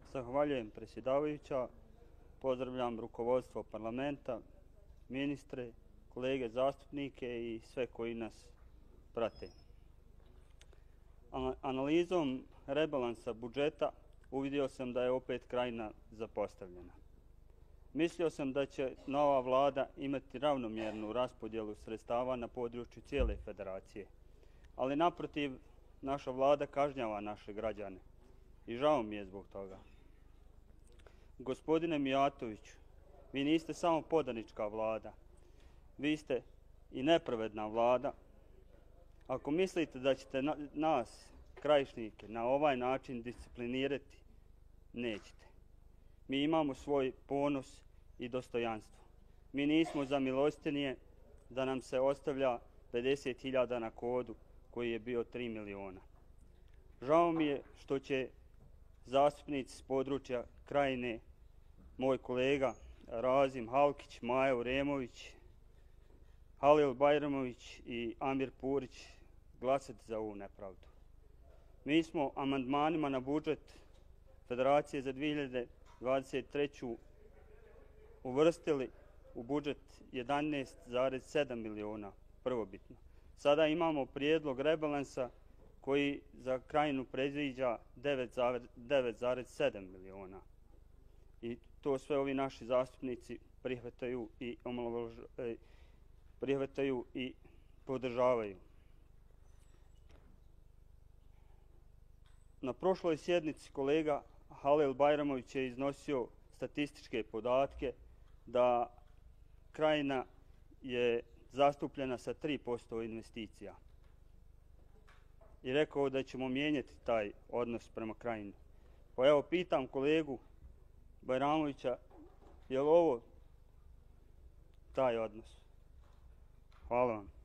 Zahvaljujem predsjedavajuća, pozdravljam rukovodstvo parlamenta, ministre, kolege zastupnike i sve koji nas prate. Analizom rebalansa budžeta uvidio sam da je opet krajina zapostavljena. Mislio sam da će nova vlada imati ravnomjernu raspodjelu sredstava na području cijele federacije, ali naprotiv naša vlada kažnjava naše građane i žao mi je zbog toga. Gospodine Mijatoviću, vi niste samo podanička vlada, vi ste i nepravedna vlada. Ako mislite da ćete nas, krajišnike, na ovaj način disciplinirati, nećete. Mi imamo svoj ponos i dostojanstvo. Mi nismo za milostinje da nam se ostavlja 50.000 na kodu koji je bio 3 miliona. Žao mi je što će zastupnici s područja Krajine, moj kolega Razim Halkić, Majo Remović, Halil Bajramović i Amir Purić glasati za ovu nepravdu. Mi smo amandmanima na budžet Federacije za 2023. uvrstili u budžet 11,7 miliona prvobitno. Sada imamo prijedlog rebalansa koji za Krajinu predviđa 9,7 miliona. I to sve ovi naši zastupnici prihvataju i podržavaju. Na prošloj sjednici kolega Halil Bajramović je iznosio statističke podatke da Krajina je zastupljena sa 3% investicija. I rekao da ćemo mijenjati taj odnos prema Krajini. Pa evo pitam kolegu Bajramovića, je li ovo taj odnos? Hvala vam.